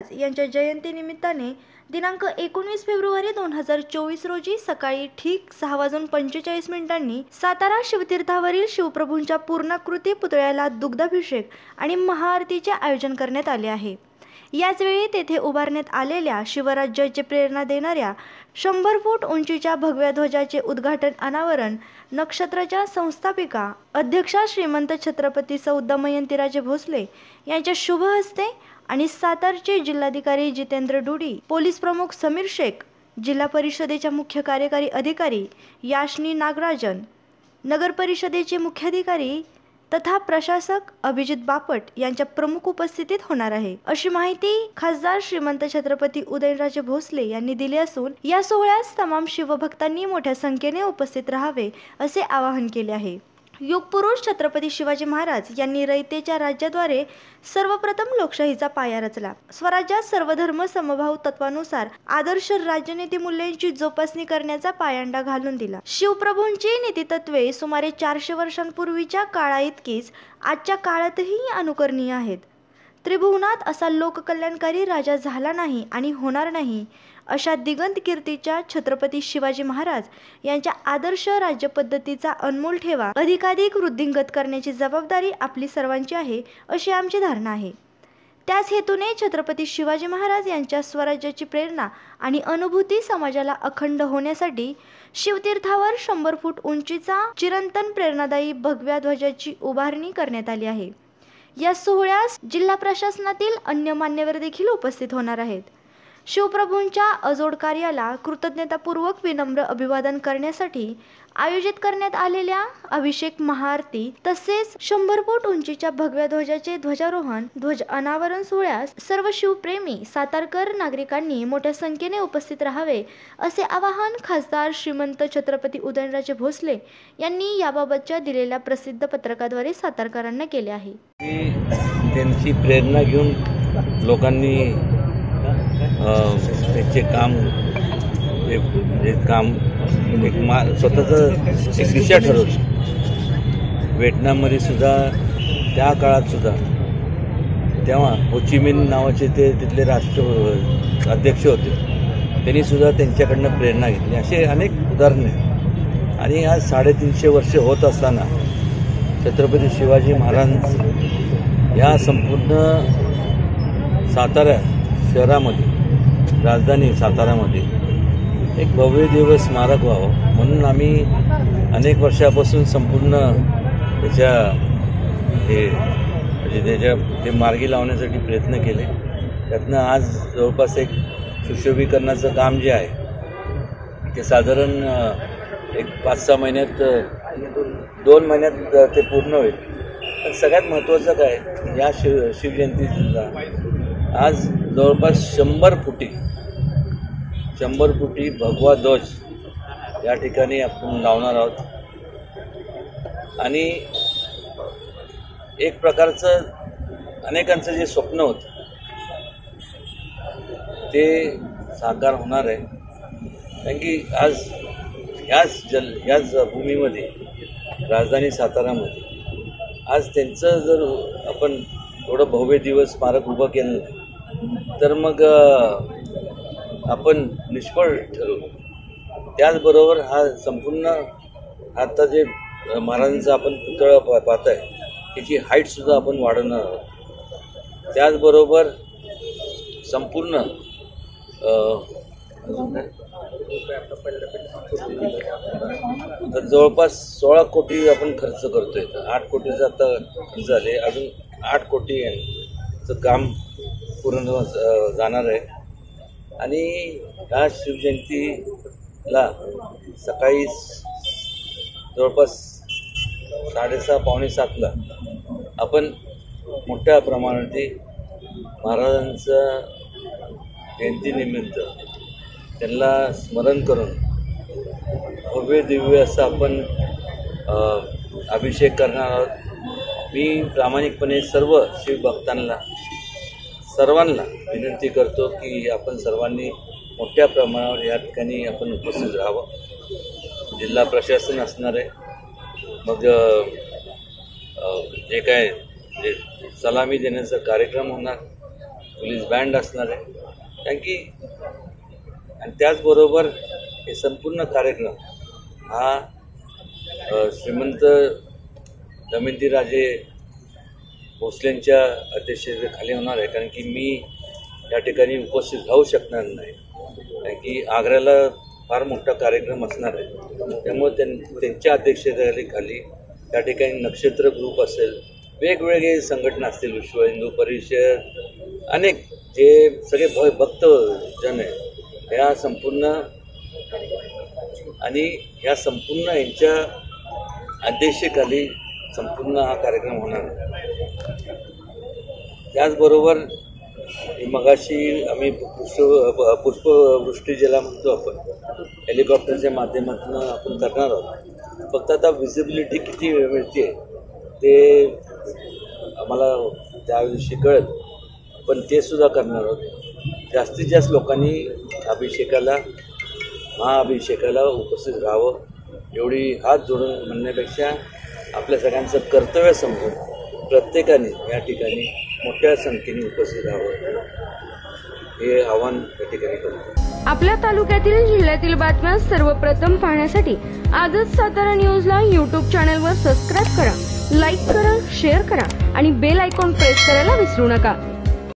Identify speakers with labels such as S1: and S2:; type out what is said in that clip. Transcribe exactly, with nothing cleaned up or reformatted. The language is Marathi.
S1: महाराज यांच्या जयंतीनिमित्ताने दिनांक एकोणीस फेब्रुवारी दोन हजार चोवीस रोजी सकाळी ठीक सहा वाजून पंचेचाळीस मिनिटांनी सातारा शिवतीर्थावरील शिवप्रभूंच्या पूर्णाकृती पुतळ्याला दुग्धाभिषेक आणि महाआरतीचे आयोजन करण्यात आले आहे। याचवेळी तेथे उभारण्यात आलेल्या शिवराज्याची प्रेरणा देणाऱ्या शंभर फूट उंचीच्या भगव्या ध्वजाचे उद्घाटन अनावरण नक्षत्राच्या संस्थापिका अध्यक्षा श्रीमंत छत्रपती सौ दमयंतीराजे भोसले यांच्या शुभ हस्ते आणि सातारचे जिल्हाधिकारी जितेंद्र डुडी, पोलीस प्रमुख समीर शेख, जिल्हा परिषदेच्या मुख्य कार्यकारी अधिकारी याशनी नागराजन, नगर परिषदेचे मुख्याधिकारी तथा प्रशासक अभिजित बापट यांच्या प्रमुख उपस्थितीत होणार आहे, अशी माहिती खासदार श्रीमंत छत्रपती उदयनराजे भोसले यांनी दिली असून या सोहळ्यास तमाम शिवभक्तांनी मोठ्या संख्येने उपस्थित राहावे असे आवाहन केले आहे। युगपुरुष छत्रपती शिवाजी महाराज यांनी रयतेच्या राज्याद्वारे सर्वप्रथम लोकशाहीचा पाया रचला। स्वराज्यात सर्वधर्म समभाव तत्वानुसार आदर्श राजनीती मूल्यांची जोपासणी करण्याचा पायंडा घालून दिला। शिवप्रभूंची नीतितत्वे सुमारे चारशे वर्षांपूर्वीच्या काळाइतकीच आजच्या काळातही अनुकरणीय आहेत। त्रिभुवनात असा लोककल्याणकारी राजा झाला नाही आणि होणार नाही अशा दिगंत कीर्तीच्या छत्रपती शिवाजी महाराज यांच्या आदर्श राज्य पद्धतीचा अनमोल ठेवा अधिकाधिक वृद्धिंगत करण्याची जबाबदारी आपली सर्वांची आहे, अशी आमची धारणा आहे। त्याच हेतूने छत्रपती शिवाजी महाराज यांच्या स्वराज्याची प्रेरणा आणि अनुभूती समाजाला अखंड होण्यासाठी शिवतीर्थावर शंभर फूट उंचीचा चिरंतन प्रेरणादायी भगव्या ध्वजाची उभारणी करण्यात आली आहे। या सोहळ्यास जिल्हा प्रशासनातील अन्य मान्यवर देखील उपस्थित होणार आहेत। शिवप्रभूंच्या अजोड कार्याला कृतज्ञतापूर्वक विनम्र अभिवादन करण्यासाठी आयोजित करण्यात आलेल्या अभिषेक महाआरती तसेच शंभर फूट उंचीच्या भगव्या ध्वजाचे ध्वजारोहण ध्वज अनावरण सोहळ्यास सर्व शिवप्रेमी सातारकर नागरिकांनी मोठ्या संख्येने उपस्थित राहावे असे आवाहन खासदार श्रीमंत छत्रपती उदयनराजे भोसले यांनी याबाबतच्या दिलेल्या प्रसिद्ध पत्रकाद्वारे सातारकरांना केले आहे।
S2: त्यांची प्रेरणा घेऊन लोकांनी त्याचे काम ते काम एक मा स्वतःचं एक दिशा ठरवली। व्हिएतनाममध्ये सुद्धा त्या काळात सुद्धा तेव्हा हो ची मिन नावाचे ते तिथले राष्ट्र अध्यक्ष होते, त्यांनी सुद्धा त्यांच्याकडनं प्रेरणा घेतली। असे अनेक उदाहरणे आणि आज साडेतीनशे वर्ष होत असताना छत्रपती शिवाजी महाराज या संपूर्ण सातारा शहरामध्ये राजधानी सातारामध्ये एक भव्य दिव्य स्मारक व्हावं म्हणून आम्ही अनेक वर्षापासून संपूर्ण त्याच्या हे म्हणजे त्याच्या ते मार्गी लावण्यासाठी प्रयत्न केले। त्यातनं आज जवळपास एक सुशोभीकरणाचं काम जे आहे ते साधारण एक पाच सहा महिन्यात दोन महिन्यात ते पूर्ण होईल। पण सगळ्यात महत्त्वाचं काय, या शिव शिवजयंतीला आज जवळपास शंभर फुटी शंभर फुटी भगवा ध्वज या ठिकाणी आपण लावणार आहोत आणि एक प्रकारचं अनेकांचं जे स्वप्न होतं ते साकार होणार आहे। कारण की आज ह्याच जल ह्याच भूमीमध्ये राजधानी सातारामध्ये आज त्यांचं जर आपण थोडं भव्य दिवस स्मारक उभं केलं तर मग आपण निष्फळ ठरू। त्याचबरोबर हा संपूर्ण आता जे महाराजांचा आपण पुतळा पा पाहत आहे त्याची हाईटसुद्धा आपण वाढवणार आहोत। त्याचबरोबर संपूर्ण तर जवळपास सोळा कोटी आपण खर्च करतोय, आठ कोटीचं आता खर्च झाले, अजून आठ कोटी यांचं काम पूर्ण जाणार आहे। आणि ह्या शिवजयंतीला सकाळी जवळपास साडेसहा पावणे सातला आपण मोठ्या प्रमाणात महाराजांचं जयंतीनिमित्त त्यांना स्मरण करून भव्य दिव्य असं आपण अभिषेक करणार आहोत। मी प्रामाणिकपणे सर्व शिवभक्तांना सर्वांना विनंती करतो की आपण सर्वांनी मोठ्या प्रमाणावर या ठिकाणी आपण उपस्थित राहावं। जिल्हा प्रशासन असणार आहे, मग जे काय जे सलामी देण्याचा कार्यक्रम होणार पोलीस बँड असणार आहे. कारण की आणि त्याचबरोबर हे संपूर्ण कार्यक्रम हा अ, श्रीमंत दमयंतीराजे भोसलेंच्या अध्यक्षतेखाली होणार आहे. कारण की मी या ठिकाणी उपस्थित राहू शकणार नाही, कारण की आग्र्याला फार मोठा कार्यक्रम असणार आहे. त्यामुळे त्यां त्यांच्या अध्यक्षतेखाली खाली त्या ठिकाणी नक्षत्र ग्रुप असेल, वेगवेगळे संघटना असतील, विश्व हिंदू परिषद, अनेक जे सगळे भ भक्त जन आहे ह्या संपूर्ण आणि ह्या संपूर्ण यांच्या अध्यक्षतेखाली संपूर्ण हा कार्यक्रम होणार आहे. त्याचबरोबर मगाशी आम्ही पुष्प पुष्पवृष्टी ज्याला म्हणतो आपण, हेलिकॉप्टरच्या माध्यमातून आपण करणार आहोत. फक्त आता व्हिजिबिलिटी किती मिळते ते आम्हाला त्याविषयी कळत, पण ते सुद्धा करणार आहोत. जास्तीत जास्त लोकांनी अभिषेकाला महाअभिषेकाला उपस्थित राहावं एवढी हात जोडून म्हणण्यापेक्षा आपल्या सगळ्यांचं कर्तव्य समजून प्रत्येकाने या ठिकाणी मोठ्या संख्येने उपस्थित राहावं हे आवाहन या ठिकाणी करतो.
S3: आपल्या तालुक्यातील जिल्ह्यातील बातम्या सर्वप्रथम पाहण्यासाठी आजच सातारा न्यूजला यूट्यूब चॅनलवर सबस्क्राईब करा, लाईक करा, शेअर करा आणि बेल आयकॉन प्रेस करायला विसरू नका.